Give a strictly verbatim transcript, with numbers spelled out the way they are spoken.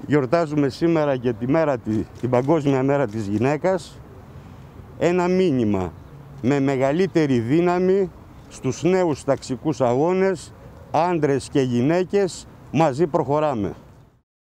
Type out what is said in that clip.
Γιορτάζουμε σήμερα και τη μέρα, την Παγκόσμια Μέρα της Γυναίκας. Ένα μήνυμα με μεγαλύτερη δύναμη στους νέους ταξικούς αγώνες, άντρες και γυναίκες, μαζί προχωράμε.